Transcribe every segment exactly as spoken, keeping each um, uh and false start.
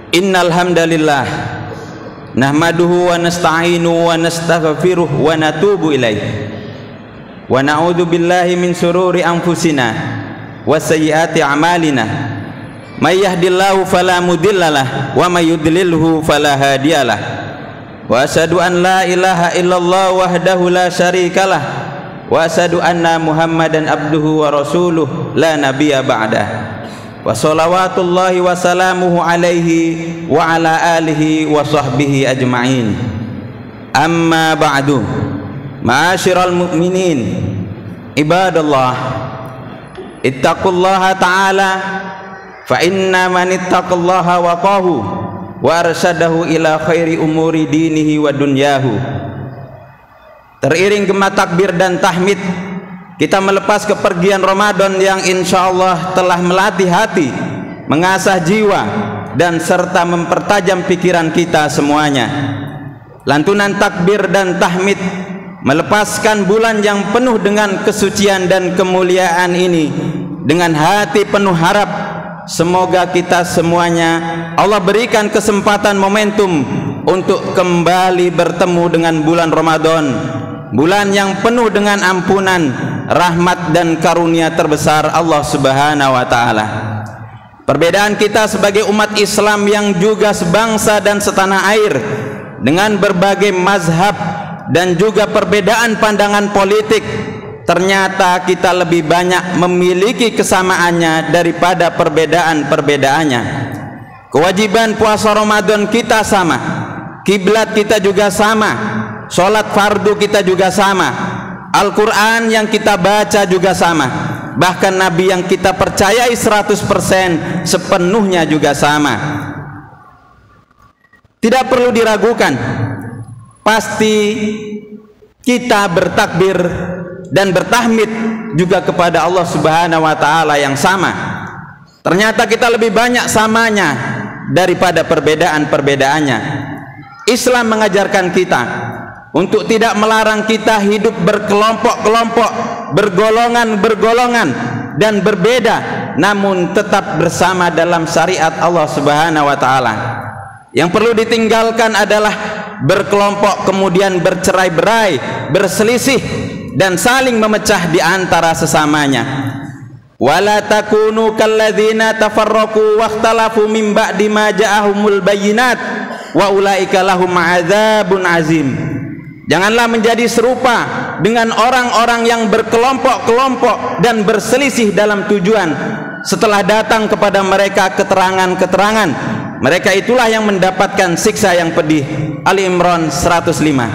Innal hamdalillah nahmaduhu wa nasta'inu wa nastaghfiruh wa natubu ilaih wa na'udzu billahi min sururi anfusina wa sayyiati a'malina may yahdihillahu fala mudhillalah wa may yudlilhu fala hadiyalah wa asyhadu an la ilaha illallah wahdahu la syarikalah wa asyhadu anna muhammadan abduhu wa rasuluh la nabiyya ba'dah wa salawatullahi wa salamuhu alaihi wa ala alihi wa sahbihi ajma'in. Amma ba'du, ma'asyiral mu'minin, ibadallah, ittaqullaha ta'ala fa inna man ittaqallaha waqahu wa arsyadahu ila khairi umuri dinihi wa dunyahu. Teriring gema takbir dan tahmid, kita melepas kepergian Ramadan yang insya Allah telah melatih hati, mengasah jiwa, dan serta mempertajam pikiran kita semuanya. Lantunan takbir dan tahmid melepaskan bulan yang penuh dengan kesucian dan kemuliaan ini dengan hati penuh harap semoga kita semuanya Allah berikan kesempatan momentum untuk kembali bertemu dengan bulan Ramadan, bulan yang penuh dengan ampunan, rahmat dan karunia terbesar Allah Subhanahu wa taala. Perbedaan kita sebagai umat Islam yang juga sebangsa dan setanah air dengan berbagai mazhab dan juga perbedaan pandangan politik, ternyata kita lebih banyak memiliki kesamaannya daripada perbedaan-perbedaannya. Kewajiban puasa Ramadan kita sama, kiblat kita juga sama, sholat fardu kita juga sama, Al-Quran yang kita baca juga sama, bahkan Nabi yang kita percayai seratus persen sepenuhnya juga sama. Tidak perlu diragukan, pasti kita bertakbir dan bertahmid juga kepada Allah Subhanahu wa taala yang sama. Ternyata kita lebih banyak samanya daripada perbedaan-perbedaannya. Islam mengajarkan kita untuk tidak melarang kita hidup berkelompok-kelompok, bergolongan-bergolongan dan berbeda, namun tetap bersama dalam syariat Allah Subhanahu wa taala. Yang perlu ditinggalkan adalah berkelompok kemudian bercerai-berai, berselisih dan saling memecah di antara sesamanya. Wala takunu kalladzina tafarraqu wakhtalafu min ba'di ma ja'ahumul bayyinat wa ulaika lahum 'adzabun 'azim. Janganlah menjadi serupa dengan orang-orang yang berkelompok-kelompok dan berselisih dalam tujuan setelah datang kepada mereka keterangan-keterangan. Mereka itulah yang mendapatkan siksa yang pedih. Ali Imran seratus lima.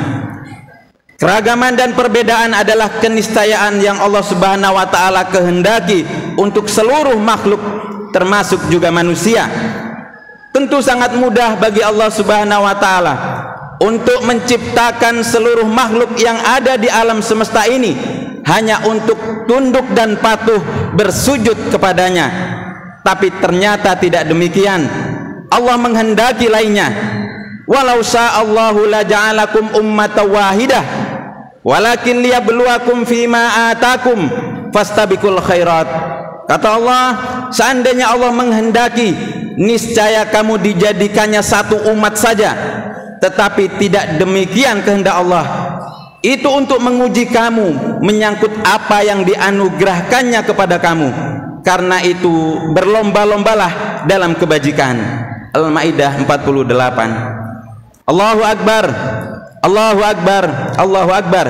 Keragaman dan perbedaan adalah keniscayaan yang Allah Subhanahu wa taala kehendaki untuk seluruh makhluk termasuk juga manusia. Tentu sangat mudah bagi Allah Subhanahu wa taala untuk menciptakan seluruh makhluk yang ada di alam semesta ini hanya untuk tunduk dan patuh bersujud kepadanya. Tapi ternyata tidak demikian. Allah menghendaki lainnya. Walau sya'allahu la ja'alakum ummatan wahidah walakin liyabluwakum fima atakum fastabiqul khairat. Kata Allah, seandainya Allah menghendaki, niscaya kamu dijadikannya satu umat saja. Tetapi tidak demikian kehendak Allah. Itu untuk menguji kamu menyangkut apa yang dianugerahkannya kepada kamu. Karena itu berlomba-lombalah dalam kebajikan. Al-Maidah empat puluh delapan. Allahu Akbar, Allahu Akbar, Allahu Akbar.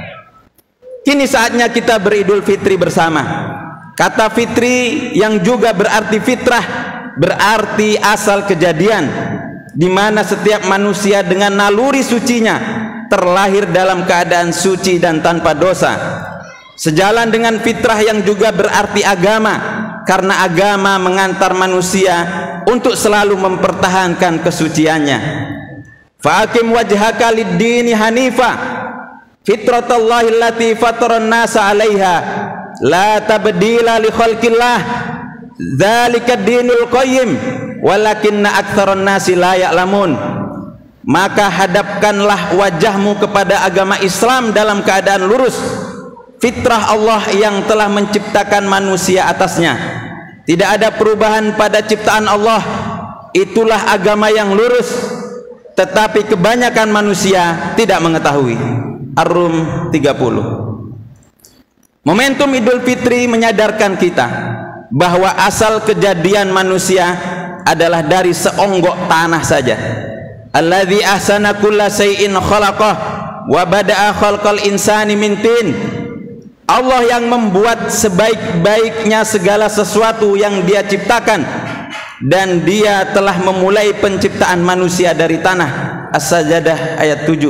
Kini saatnya kita beridul fitri bersama. Kata fitri yang juga berarti fitrah, berarti asal kejadian, di mana setiap manusia dengan naluri sucinya terlahir dalam keadaan suci dan tanpa dosa. Sejalan dengan fitrah yang juga berarti agama, karena agama mengantar manusia untuk selalu mempertahankan kesuciannya. Fa'akim wajhaka lid-dini hanifa fitratallahi allati fataran nasa 'alaiha la tabdila li khalqillah dzalika ad-dinul qayyim walakinna aktsaran nasi la ya'lamun. Maka hadapkanlah wajahmu kepada agama Islam dalam keadaan lurus, fitrah Allah yang telah menciptakan manusia atasnya. Tidak ada perubahan pada ciptaan Allah, itulah agama yang lurus, tetapi kebanyakan manusia tidak mengetahui. Ar-Rum tiga puluh. Momentum Idul Fitri menyadarkan kita bahwa asal kejadian manusia adalah dari seonggok tanah saja. Alladzi ahsana kulla syai'in khalaqah wa bada'a khalqal insani min tin. Allah yang membuat sebaik-baiknya segala sesuatu yang Dia ciptakan, dan Dia telah memulai penciptaan manusia dari tanah. As-Sajdah ayat tujuh.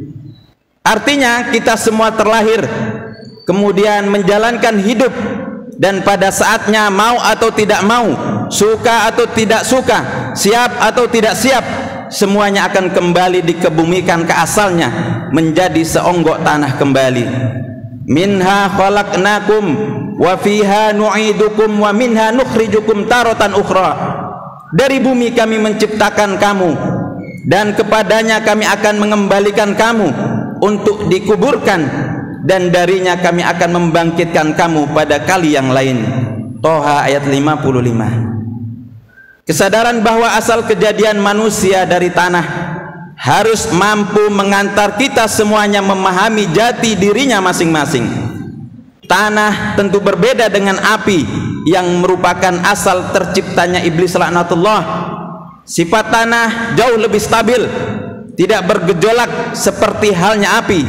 Artinya kita semua terlahir, kemudian menjalankan hidup, dan pada saatnya mau atau tidak mau, suka atau tidak suka, siap atau tidak siap, semuanya akan kembali dikebumikan ke asalnya, menjadi seonggok tanah kembali. Minha khalaqnakum wa fiha nu'idukum wa minha nukhrijukum taratan ukhra. Dari bumi kami menciptakan kamu, dan kepadanya kami akan mengembalikan kamu untuk dikuburkan, dan darinya kami akan membangkitkan kamu pada kali yang lain. Toha ayat lima puluh lima. Kesadaran bahwa asal kejadian manusia dari tanah harus mampu mengantar kita semuanya memahami jati dirinya masing-masing. Tanah tentu berbeda dengan api yang merupakan asal terciptanya iblis laknatullah. Sifat tanah jauh lebih stabil, tidak bergejolak seperti halnya api.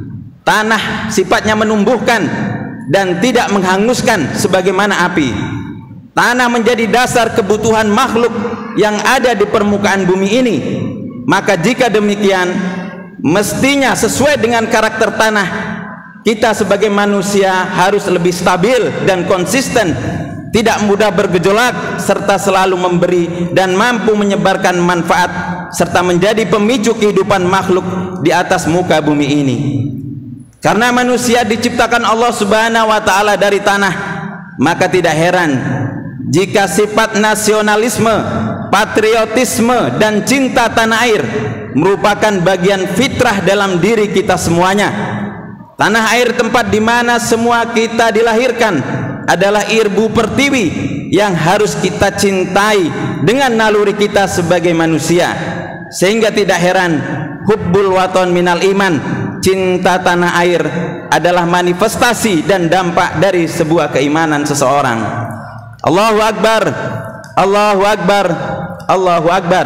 Tanah sifatnya menumbuhkan dan tidak menghanguskan sebagaimana api. Tanah menjadi dasar kebutuhan makhluk yang ada di permukaan bumi ini. Maka jika demikian, mestinya sesuai dengan karakter tanah, kita sebagai manusia harus lebih stabil dan konsisten, tidak mudah bergejolak, serta selalu memberi dan mampu menyebarkan manfaat, serta menjadi pemicu kehidupan makhluk di atas muka bumi ini. Karena manusia diciptakan Allah Subhanahu wa Ta'ala dari tanah, maka tidak heran jika sifat nasionalisme, patriotisme, dan cinta tanah air merupakan bagian fitrah dalam diri kita semuanya. Tanah air, tempat di mana semua kita dilahirkan, adalah irbu pertiwi yang harus kita cintai dengan naluri kita sebagai manusia. Sehingga tidak heran hubbul waton minal iman, cinta tanah air adalah manifestasi dan dampak dari sebuah keimanan seseorang. Allahu Akbar, Allahu Akbar, Allahu Akbar.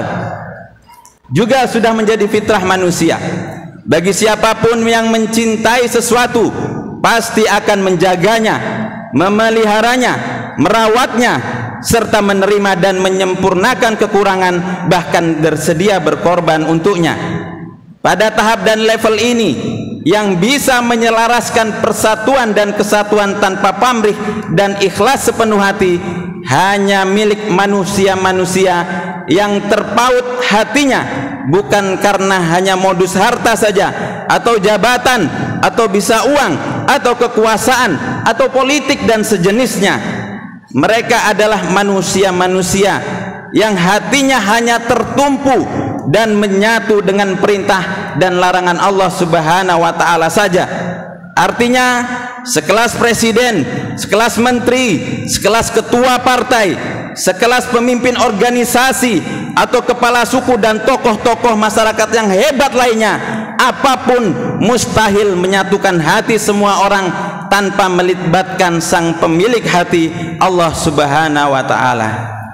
Juga sudah menjadi fitrah manusia, bagi siapapun yang mencintai sesuatu pasti akan menjaganya, memeliharanya, merawatnya, serta menerima dan menyempurnakan kekurangan, bahkan bersedia berkorban untuknya. Pada tahap dan level ini, yang bisa menyelaraskan persatuan dan kesatuan tanpa pamrih dan ikhlas sepenuh hati hanya milik manusia-manusia yang terpaut hatinya bukan karena hanya modus harta saja, atau jabatan, atau bisa uang, atau kekuasaan, atau politik dan sejenisnya. Mereka adalah manusia-manusia yang hatinya hanya tertumpu dan menyatu dengan perintah dan larangan Allah Subhanahu wa Ta'ala saja. Artinya sekelas presiden, sekelas menteri, sekelas ketua partai, sekelas pemimpin organisasi, atau kepala suku dan tokoh-tokoh masyarakat yang hebat lainnya, apapun mustahil menyatukan hati semua orang tanpa melibatkan sang pemilik hati, Allah Subhanahu wa Ta'ala.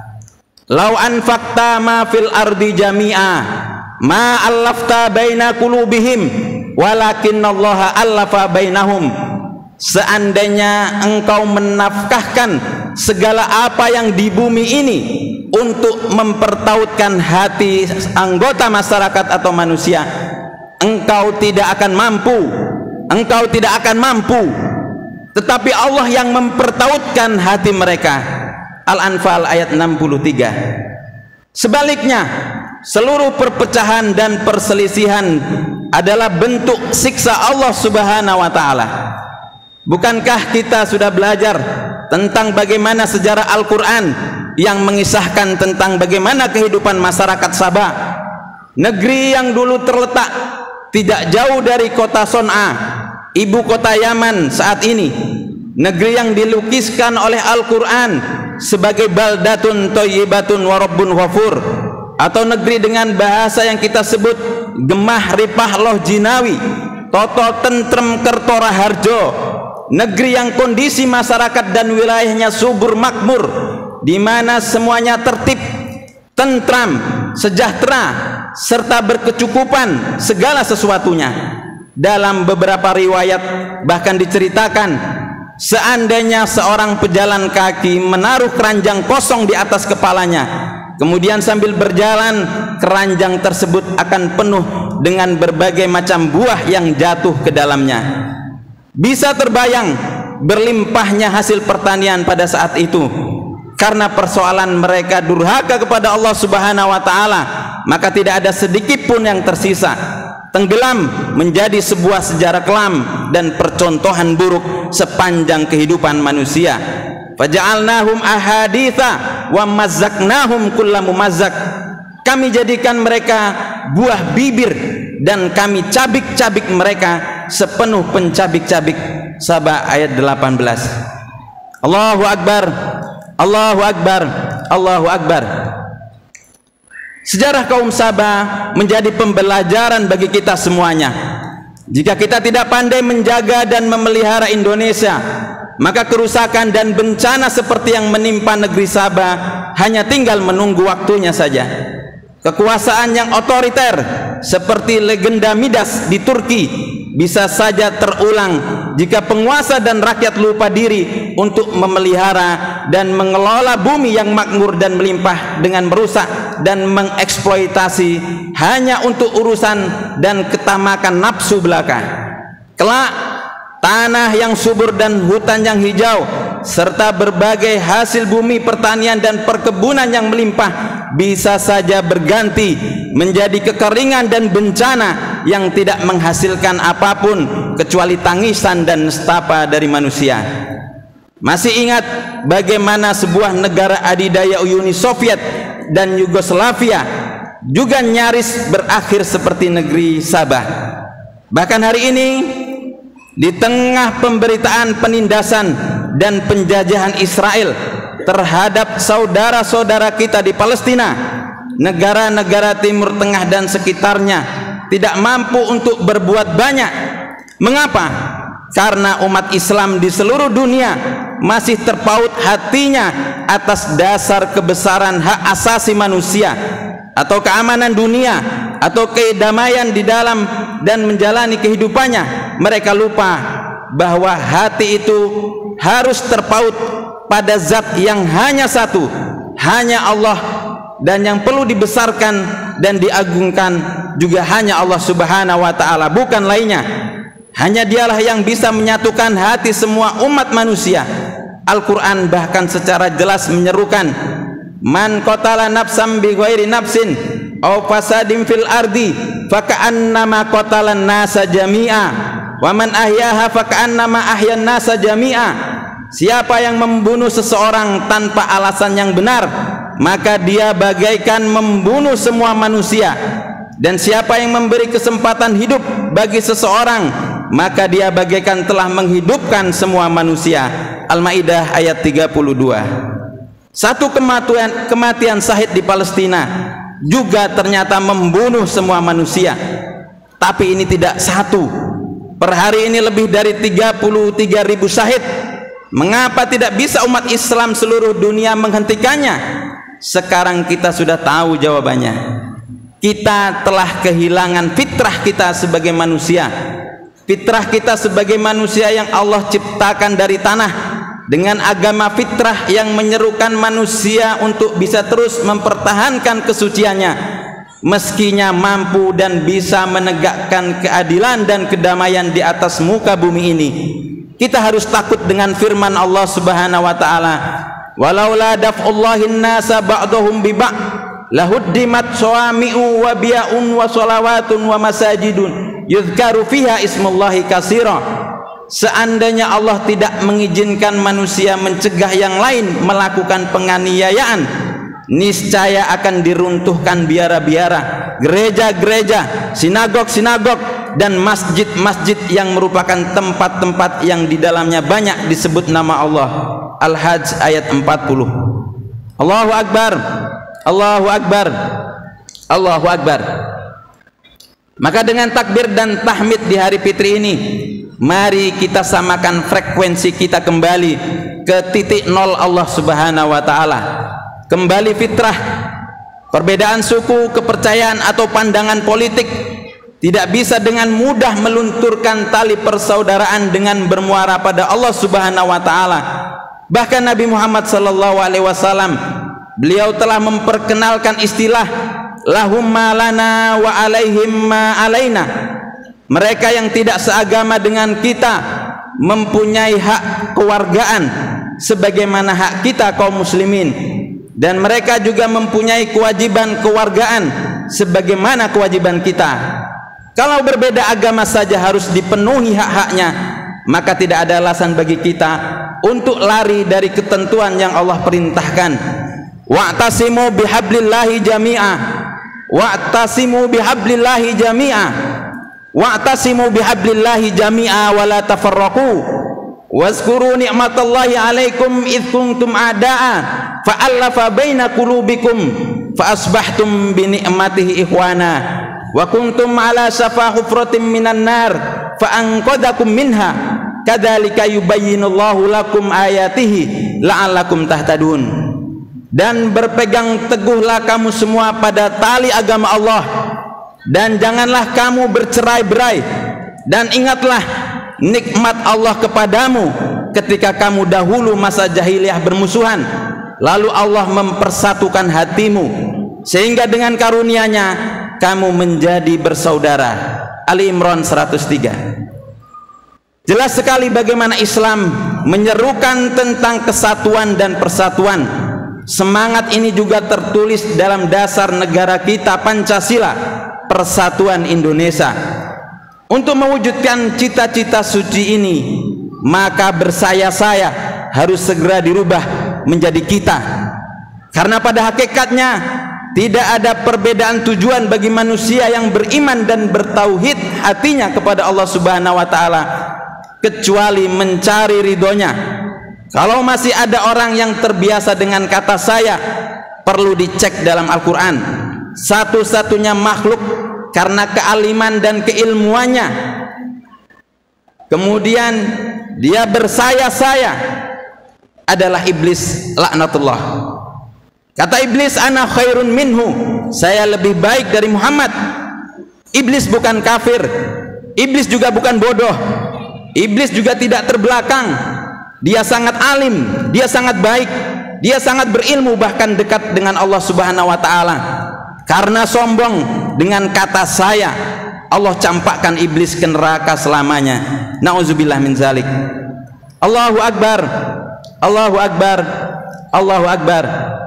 Lau anfaqta ma fil ardi jami'a ma allafta baina qulubihim walakinallaha allafa bainahum. Seandainya engkau menafkahkan segala apa yang di bumi ini untuk mempertautkan hati anggota masyarakat atau manusia, engkau tidak akan mampu, engkau tidak akan mampu. Tetapi Allah yang mempertautkan hati mereka. Al-Anfal ayat enam puluh tiga. Sebaliknya, seluruh perpecahan dan perselisihan adalah bentuk siksa Allah Subhanahu wa Ta'ala. Bukankah kita sudah belajar tentang bagaimana sejarah Al-Quran yang mengisahkan tentang bagaimana kehidupan masyarakat Sabah, negeri yang dulu terletak tidak jauh dari kota Son'a, ibu kota Yaman saat ini, negeri yang dilukiskan oleh Al-Quran sebagai baldatun thayyibatun wa rabbun ghafur, atau negeri dengan bahasa yang kita sebut gemah ripah loh jinawi, toto tentrem kertora harjo, negeri yang kondisi masyarakat dan wilayahnya subur makmur, di mana semuanya tertib, tentram, sejahtera, serta berkecukupan segala sesuatunya. Dalam beberapa riwayat bahkan diceritakan, seandainya seorang pejalan kaki menaruh keranjang kosong di atas kepalanya, kemudian sambil berjalan, keranjang tersebut akan penuh dengan berbagai macam buah yang jatuh ke dalamnya. Bisa terbayang berlimpahnya hasil pertanian pada saat itu. Karena persoalan mereka durhaka kepada Allah Subhanahu wa taala, maka tidak ada sedikit pun yang tersisa, tenggelam menjadi sebuah sejarah kelam dan percontohan buruk sepanjang kehidupan manusia. Faja'alnahum ahaditha wa mazzaqnahum kulla mumazzaq. Kami jadikan mereka buah bibir dan kami cabik-cabik mereka sepenuh pencabik-cabik. Sabah ayat delapan belas. Allahu Akbar, Allahu Akbar, Allahu Akbar. Sejarah kaum Sabah menjadi pembelajaran bagi kita semuanya. Jika kita tidak pandai menjaga dan memelihara Indonesia, maka kerusakan dan bencana seperti yang menimpa negeri Sabah hanya tinggal menunggu waktunya saja. Kekuasaan yang otoriter seperti legenda Midas di Turki bisa saja terulang jika penguasa dan rakyat lupa diri untuk memelihara dan mengelola bumi yang makmur dan melimpah dengan merusak dan mengeksploitasi hanya untuk urusan dan ketamakan nafsu belaka. Kelak tanah yang subur dan hutan yang hijau serta berbagai hasil bumi pertanian dan perkebunan yang melimpah bisa saja berganti menjadi kekeringan dan bencana yang tidak menghasilkan apapun kecuali tangisan dan nestapa dari manusia. Masih ingat bagaimana sebuah negara adidaya Uni Soviet dan Yugoslavia juga nyaris berakhir seperti negeri Sabah. Bahkan hari ini, di tengah pemberitaan penindasan dan penjajahan Israel terhadap saudara-saudara kita di Palestina, negara-negara Timur Tengah dan sekitarnya tidak mampu untuk berbuat banyak. Mengapa? Karena umat Islam di seluruh dunia masih terpaut hatinya atas dasar kebesaran hak asasi manusia atau keamanan dunia atau kedamaian di dalam dan menjalani kehidupannya. Mereka lupa bahwa hati itu harus terpaut pada zat yang hanya satu, hanya Allah, dan yang perlu dibesarkan dan diagungkan juga hanya Allah Subhanahu wa taala, bukan lainnya. Hanya dialah yang bisa menyatukan hati semua umat manusia. Al-Quran bahkan secara jelas menyerukan, man qatala nafsan bi ghairi nafsin aw fasadin fil ardi faka'annama qatalan nasa jami'a wa man ahyaha faka'annama ahyan nasa jami'a. Siapa yang membunuh seseorang tanpa alasan yang benar, maka dia bagaikan membunuh semua manusia. Dan siapa yang memberi kesempatan hidup bagi seseorang, maka dia bagaikan telah menghidupkan semua manusia. Al-Maidah ayat tiga puluh dua. Satu kematian, kematian syahid di Palestina juga ternyata membunuh semua manusia. Tapi ini tidak satu. Per hari ini lebih dari tiga puluh tiga ribu syahid. Mengapa tidak bisa umat Islam seluruh dunia menghentikannya? Sekarang kita sudah tahu jawabannya. Kita telah kehilangan fitrah kita sebagai manusia. Fitrah kita sebagai manusia yang Allah ciptakan dari tanah, dengan agama fitrah yang menyerukan manusia untuk bisa terus mempertahankan kesuciannya meskinya mampu dan bisa menegakkan keadilan dan kedamaian di atas muka bumi ini. Kita harus takut dengan firman Allah Subhanahu wa taala, walaula daf'ullahin nasa ba'dahum bi ba'd lahuddimat shawami'u wa bi'un wa sholawatun wa masajidun yuzkaru fiha ismullahi katsira. Seandainya Allah tidak mengizinkan manusia mencegah yang lain melakukan penganiayaan, niscaya akan diruntuhkan biara-biara, gereja-gereja, sinagog-sinagog, dan masjid-masjid yang merupakan tempat-tempat yang di dalamnya banyak disebut nama Allah. Al-Hajj ayat empat puluh. Allahu Akbar, Allahu Akbar, Allahu Akbar. Maka dengan takbir dan tahmid di hari fitri ini, mari kita samakan frekuensi kita kembali ke titik nol Allah Subhanahu wa taala. Kembali fitrah. Perbedaan suku, kepercayaan atau pandangan politik tidak bisa dengan mudah melunturkan tali persaudaraan dengan bermuara pada Allah Subhanahu wa taala. Bahkan Nabi Muhammad sallallahu alaihi wasallam, beliau telah memperkenalkan istilah lahum ma lana wa alaihim ma alaina. Mereka yang tidak seagama dengan kita mempunyai hak kewargaan sebagaimana hak kita kaum muslimin, dan mereka juga mempunyai kewajiban kewargaan sebagaimana kewajiban kita. Kalau berbeda agama saja harus dipenuhi hak-haknya, maka tidak ada alasan bagi kita untuk lari dari ketentuan yang Allah perintahkan. Wa'tasimu bihablillahi jami'a, wa'tasimu bihablillahi jami'a, wa'tasimu bihablillahi jami'a wa la tafarraqu. Wazkuru ni'matallahi alaikum idh kuntum a'da'a fa'allafa baina qulubikum fa asbahtum bi ni'matihi ikhwana wa kuntum ala shafa hufratin minan nar fa anqadhakum minha kadzalika yubayyinullahu lakum ayatihi la'allakum tahtadun. Dan berpegang teguhlah kamu semua pada tali agama Allah, dan janganlah kamu bercerai-berai, dan ingatlah nikmat Allah kepadamu ketika kamu dahulu masa jahiliyah bermusuhan, lalu Allah mempersatukan hatimu sehingga dengan karunia-Nya kamu menjadi bersaudara. Ali Imran seratus tiga. Jelas sekali bagaimana Islam menyerukan tentang kesatuan dan persatuan. Semangat ini juga tertulis dalam dasar negara kita Pancasila, Persatuan Indonesia. Untuk mewujudkan cita-cita suci ini, maka bersaya-saya harus segera dirubah menjadi kita. Karena pada hakikatnya tidak ada perbedaan tujuan bagi manusia yang beriman dan bertauhid hatinya kepada Allah Subhanahu wa taala kecuali mencari ridhonya. Kalau masih ada orang yang terbiasa dengan kata saya, perlu dicek dalam Al-Quran. Satu-satunya makhluk karena kealiman dan keilmuannya kemudian dia bersaya-saya adalah iblis laknatullah. Kata iblis, ana khairun minhu, saya lebih baik dari Muhammad. Iblis bukan kafir, iblis juga bukan bodoh, iblis juga tidak terbelakang. Dia sangat alim, dia sangat baik, dia sangat berilmu, bahkan dekat dengan Allah Subhanahu wa taala. Karena sombong dengan kata saya, Allah campakkan iblis ke neraka selamanya. Nauzubillah min zalik. Allahu Akbar, Allahu Akbar, Allahu Akbar.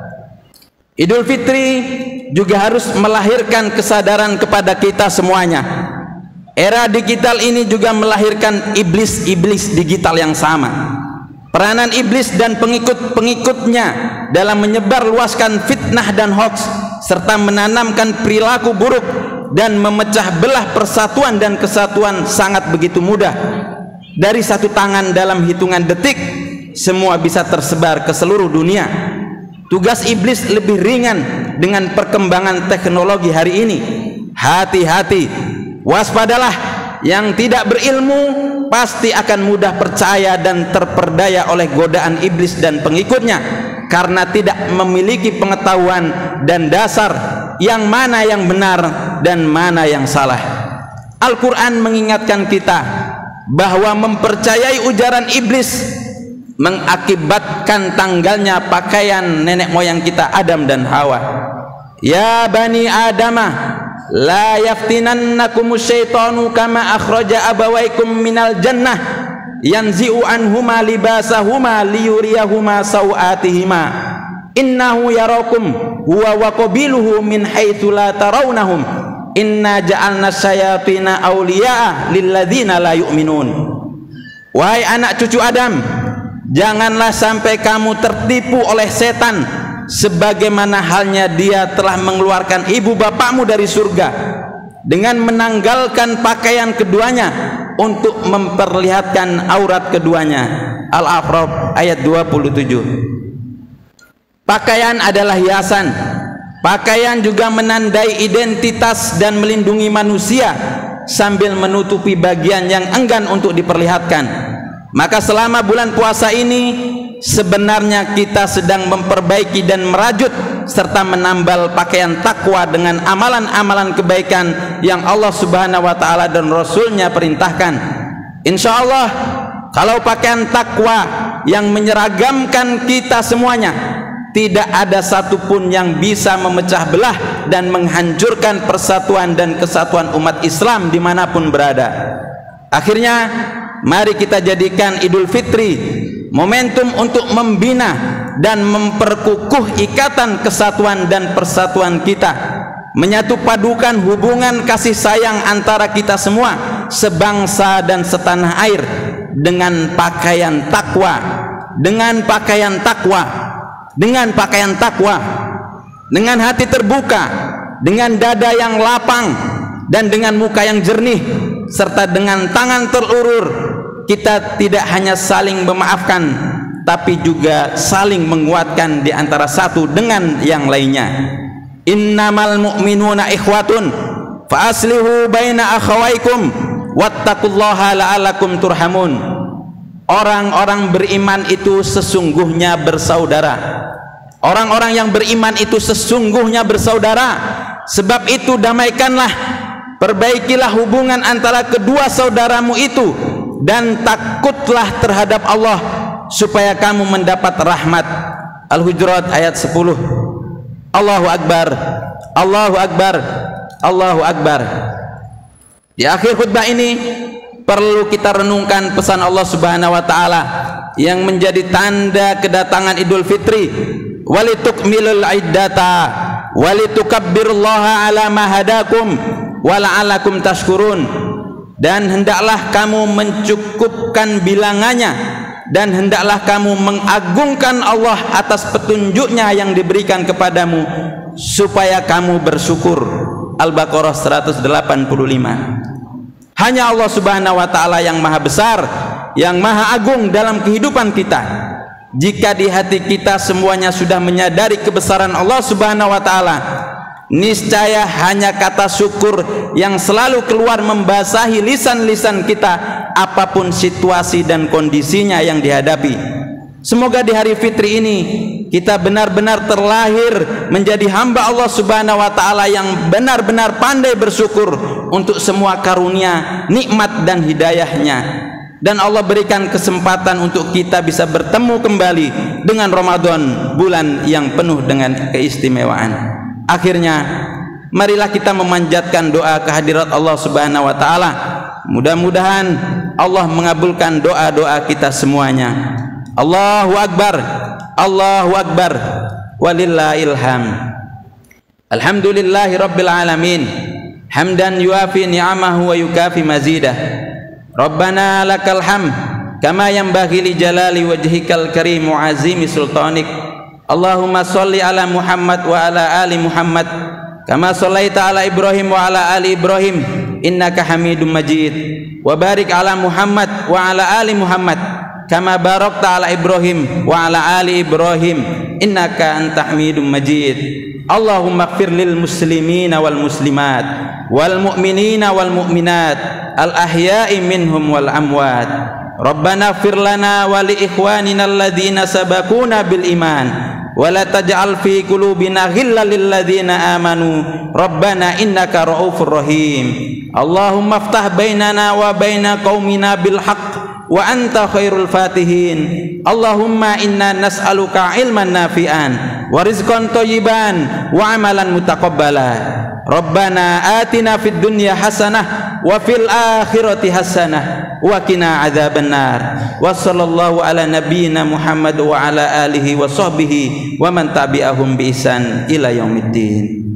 Idul Fitri juga harus melahirkan kesadaran kepada kita semuanya. Era digital ini juga melahirkan iblis-iblis digital yang sama. Peranan iblis dan pengikut-pengikutnya dalam menyebar luaskan fitnah dan hoaks serta menanamkan perilaku buruk dan memecah belah persatuan dan kesatuan sangat begitu mudah. Dari satu tangan dalam hitungan detik semua bisa tersebar ke seluruh dunia. Tugas iblis lebih ringan dengan perkembangan teknologi hari ini. Hati-hati, waspadalah. Yang tidak berilmu pasti akan mudah percaya dan terperdaya oleh godaan iblis dan pengikutnya karena tidak memiliki pengetahuan dan dasar yang mana yang benar dan mana yang salah. Al-Quran mengingatkan kita bahwa mempercayai ujaran iblis mengakibatkan tanggalnya pakaian nenek moyang kita Adam dan Hawa. Ya bani Adamah, la yaftinannakumus syaitanu kama akhraja abawaikum minal jannah yanzi'u anhuma libasahuma liyuriyahuma sawatihima innahu yarakum huwa wa qabiluhu min haitsu la tarawnahum inna ja'alna syayatina awliya'a lilladzina la yu'minun. Wahai anak cucu Adam, janganlah sampai kamu tertipu oleh setan sebagaimana halnya dia telah mengeluarkan ibu bapakmu dari surga. dengan menanggalkan pakaian keduanya untuk memperlihatkan aurat keduanya. Al-A'raf ayat dua puluh tujuh. Pakaian adalah hiasan. Pakaian juga menandai identitas dan melindungi manusia sambil menutupi bagian yang enggan untuk diperlihatkan. Maka selama bulan puasa ini sebenarnya kita sedang memperbaiki dan merajut serta menambal pakaian takwa dengan amalan-amalan kebaikan yang Allah Subhanahu wa taala dan Rasulnya perintahkan. Insya Allah kalau pakaian takwa yang menyeragamkan kita semuanya, tidak ada satupun yang bisa memecah belah dan menghancurkan persatuan dan kesatuan umat Islam dimanapun berada. Akhirnya mari kita jadikan Idul Fitri momentum untuk membina dan memperkukuh ikatan kesatuan dan persatuan kita, menyatu padukan hubungan kasih sayang antara kita semua sebangsa dan setanah air dengan pakaian takwa, dengan pakaian takwa, dengan pakaian takwa, dengan hati terbuka, dengan dada yang lapang dan dengan muka yang jernih serta dengan tangan terulur. Kita tidak hanya saling memaafkan tapi juga saling menguatkan di antara satu dengan yang lainnya. Innamal mu'minuna ikhwatun fa aslihu baina akhawaikum wattaqullaha la'allakum turhamun. Orang-orang beriman itu sesungguhnya bersaudara. Orang-orang yang beriman itu sesungguhnya bersaudara. Sebab itu damaikanlah, perbaikilah hubungan antara kedua saudaramu itu, dan takutlah terhadap Allah supaya kamu mendapat rahmat. Al-Hujurat ayat sepuluh. Allahu Akbar, Allahu Akbar, Allahu Akbar. Di akhir khutbah ini perlu kita renungkan pesan Allah Subhanahu wa taala yang menjadi tanda kedatangan Idul Fitri. Walitukmilul iddata walitukabbirullaha ala ma hadakum wa la'allakum tashkurun. Dan hendaklah kamu mencukupkan bilangannya, dan hendaklah kamu mengagungkan Allah atas petunjuknya yang diberikan kepadamu supaya kamu bersyukur. Al-Baqarah seratus delapan puluh lima. Hanya Allah Subhanahu wa taala yang maha besar, yang maha agung dalam kehidupan kita. Jika di hati kita semuanya sudah menyadari kebesaran Allah Subhanahu wa taala, niscaya hanya kata syukur yang selalu keluar membasahi lisan-lisan kita apapun situasi dan kondisinya yang dihadapi. Semoga di hari Fitri ini kita benar-benar terlahir menjadi hamba Allah Subhanahu wa taala yang benar-benar pandai bersyukur untuk semua karunia, nikmat dan hidayahnya. Dan Allah berikan kesempatan untuk kita bisa bertemu kembali dengan Ramadan, bulan yang penuh dengan keistimewaan. Akhirnya marilah kita memanjatkan doa kehadirat Allah Subhanahu wa taala. Mudah-mudahan Allah mengabulkan doa-doa kita semuanya. Allahu Akbar, Allahu Akbar, walillahil hamd. Alhamdulillahi rabbil alamin, hamdan yuafi ni'amahu wa yukafi mazidah. Rabbana lakal hamd kama yanbaghi li jalali wajhikal karim wa azimi sultanik. Allahumma sholli ala Muhammad wa ala ali Muhammad kama shallaita ala Ibrahim wa ala ali Ibrahim innaka Hamidum Majid. Wa barik ala Muhammad wa ala ali Muhammad kama barakta ala Ibrahim wa ala ali Ibrahim innaka anta Hamidum Majid. Allahumma ighfir lil muslimina wal muslimat wal mu'minina wal mu'minat al ahya'i minhum wal amwat. Rabbana ighfir lana wa li ikhwanina alladhina sabaquna bil iman wa la taj'al fi qulubina ghillan lil ladzina amanu Rabbana innaka ra'ufur rahim. Allahumma iftah bainana wa baina qaumina bil haqq wa anta khairul fatihin. Allahumma inna nas'aluka ilman nafi'an wa rizqan thayyiban wa amalan mutaqabbala. Rabbana atina fid dunya hasanah wa fil akhirati hasanah wa qina adzabannar. Wa sallallahu ala nabiyyina Muhammad wa ala alihi wa sahbihi wa man tabi'ahum bi ihsan ila yaumiddin.